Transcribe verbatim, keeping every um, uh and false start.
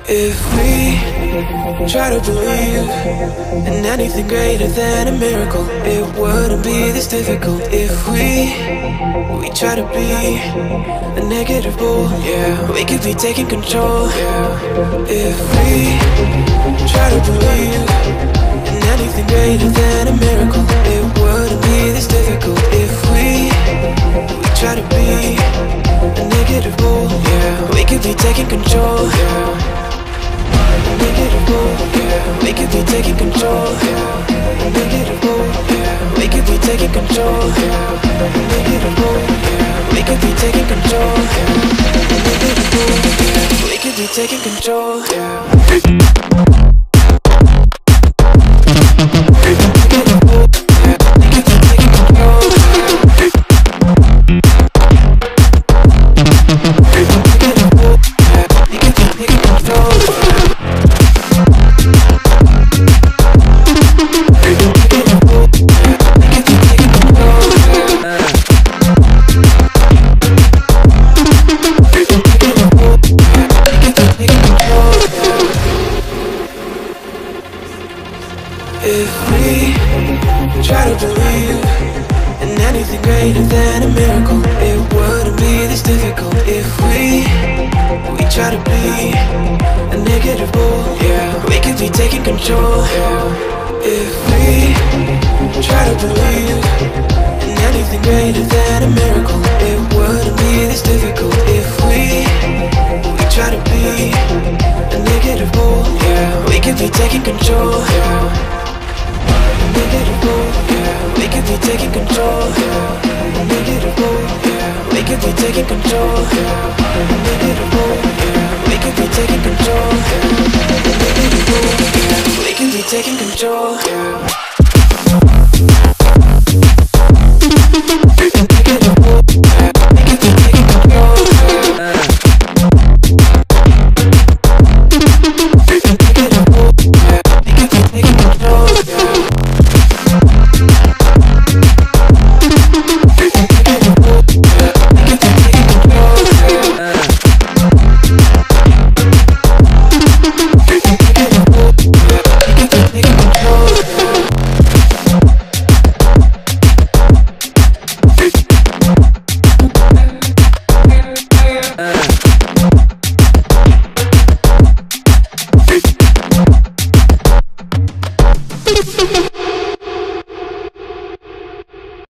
If we try to believe in anything greater than a miracle, it wouldn't be this difficult. If we we try to be a negative bull, yeah, we could be taking control, yeah. If we try to believe in anything greater than a miracle, it wouldn't be this difficult. If we we try to be a negative bull, yeah, we could be taking control, yeah. Negative bull, yeah. We could be taking control, yeah. Negative bull, yeah. We could be taking control, yeah. Negative bull, yeah. We could be taking control, yeah. Negative bull, yeah. We could be taking control, yeah. If we try to believe in anything greater than a miracle, it wouldn't be this difficult. If we we try to be a negative bull, yeah, we could be taking control, yeah. If we try to believe in anything greater than a miracle, it wouldn't be this difficult. If we we try to be a negative bull, yeah, we could be taking control, yeah. Negative bull, yeah. We could be taking control, yeah. Negative bull, yeah. We could be taking control, yeah. Negative bull, yeah. We could be taking control, yeah. Negative bull, yeah. We could be taking control, yeah.